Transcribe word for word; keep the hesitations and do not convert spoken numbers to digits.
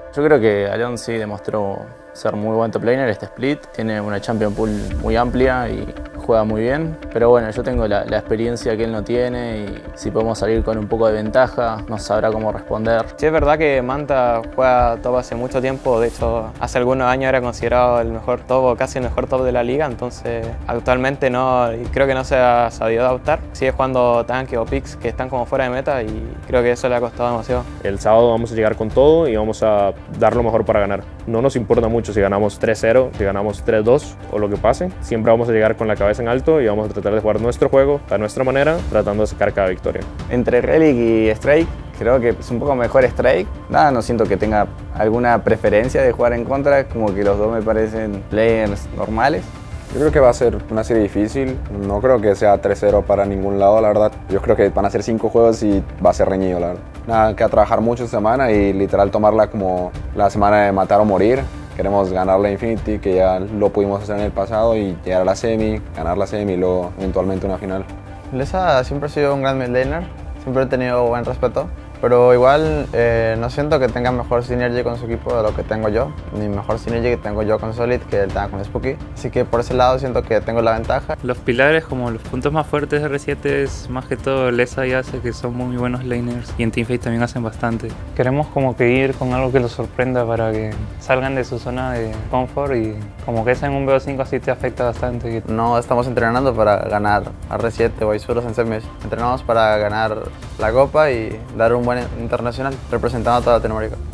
Yo creo que Alon sí demostró ser muy buen top laner este split, tiene una champion pool muy amplia y juega muy bien, pero bueno, yo tengo la, la experiencia que él no tiene y si podemos salir con un poco de ventaja, no sabrá cómo responder. Sí, es verdad que Manta juega top hace mucho tiempo, de hecho hace algunos años era considerado el mejor top o casi el mejor top de la liga, entonces actualmente no, y creo que no se ha sabido adaptar. Sigue jugando tanque o picks que están como fuera de meta y creo que eso le ha costado demasiado. El sábado vamos a llegar con todo y vamos a dar lo mejor para ganar. No nos importa mucho si ganamos tres cero, si ganamos tres dos o lo que pase. Siempre vamos a llegar con la cabeza en alto y vamos a tratar de jugar nuestro juego a nuestra manera, tratando de sacar cada victoria. Entre Relic y Strike, creo que es un poco mejor Strike. Nada, no siento que tenga alguna preferencia de jugar en contra, como que los dos me parecen players normales. Yo creo que va a ser una serie difícil, no creo que sea tres cero para ningún lado, la verdad. Yo creo que van a ser cinco juegos y va a ser reñido, la verdad. Nada, que a trabajar mucho esta semana y literal tomarla como la semana de matar o morir. Queremos ganarle a Infinity, que ya lo pudimos hacer en el pasado, y llegar a la semi, ganar la semi y luego eventualmente una final. Leza siempre ha sido un gran mid laner, siempre he tenido buen respeto. Pero igual eh, no siento que tenga mejor synergy con su equipo de lo que tengo yo, ni mejor synergy que tengo yo con Solid que él tenga con Spooky. Así que por ese lado siento que tengo la ventaja. Los pilares, como los puntos más fuertes de R siete, es más que todo Leza y Ace, que son muy buenos laners, y en Teamfight también hacen bastante. Queremos como que ir con algo que los sorprenda para que salgan de su zona de confort, y como que esa en un B O cinco así te afecta bastante. No estamos entrenando para ganar a R siete o Isuros en semis. Entrenamos para ganar la copa y dar un buen internacional representando a toda Latinoamérica.